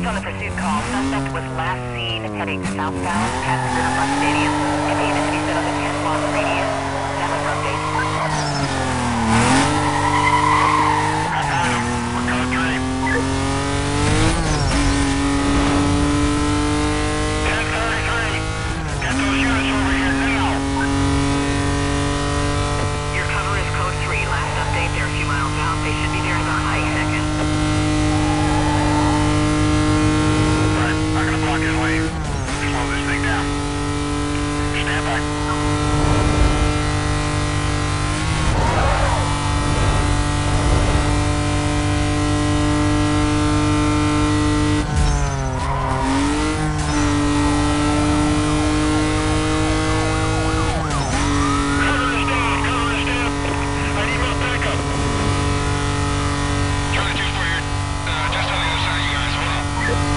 on the pursuit call. Suspect was last seen heading southbound past the Riverfront Stadium. Containment to be set up a 10-block radius. Stand by for updates. I found him. We're code 3. 1033. Get those units over here now. Your cover is code 3. Last update, they're a few miles out. They should be there in about 8 seconds. I'm gonna block his lane. Slow this thing down. Stand by. Cover is down. Cover is down. I need more backup. Charlie 2-4 here. Just on the other side of you guys. Hold on.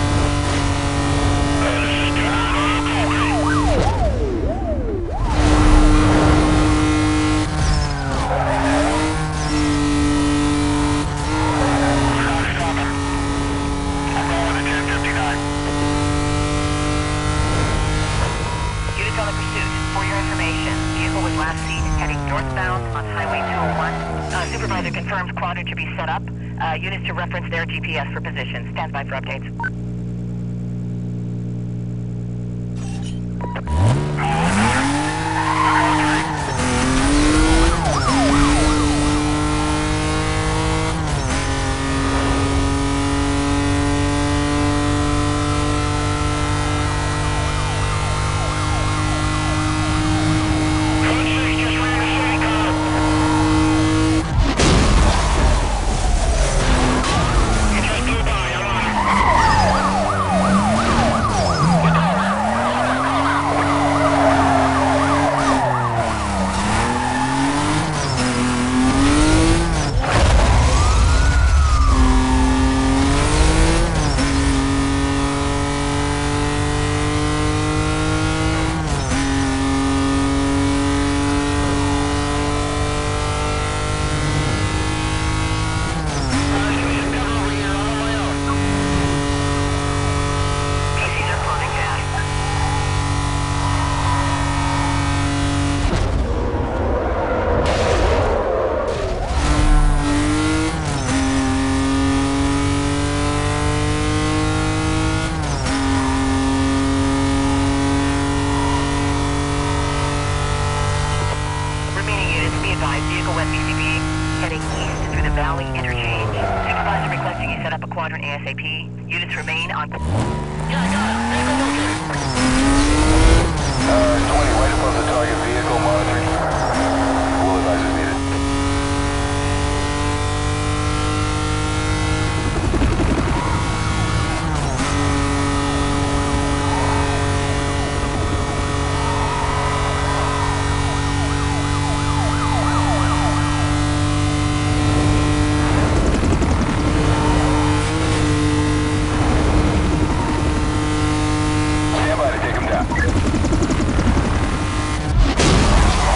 This is Units on the pursuit. For your information, vehicle was last seen heading northbound on Highway 201. Supervisor confirms quadrant to be set up. Units to reference their GPS for position. Stand by for updates. Code 6 just ran a city car. He just blew by. I'm on it. PCs are closing fast. Remaining units, be advised, vehicle west BCB heading east through the Valley Interchange. Supervisor requesting you set up a quadrant ASAP. Units remain on... 20, right above the target vehicle, monitoring. Full advisors needed. Stand by to take him down.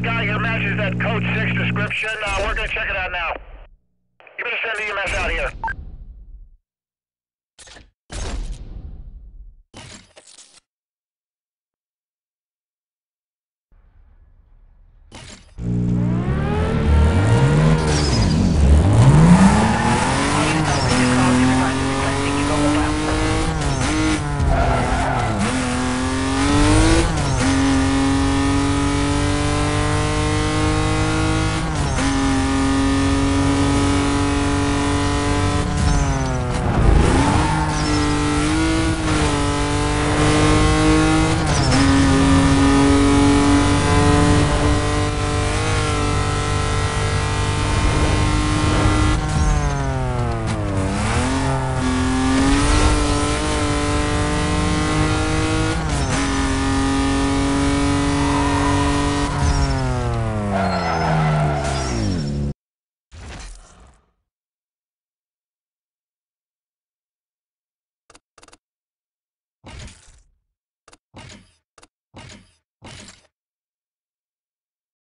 guy here matches that code 6 description. We're going to check it out now.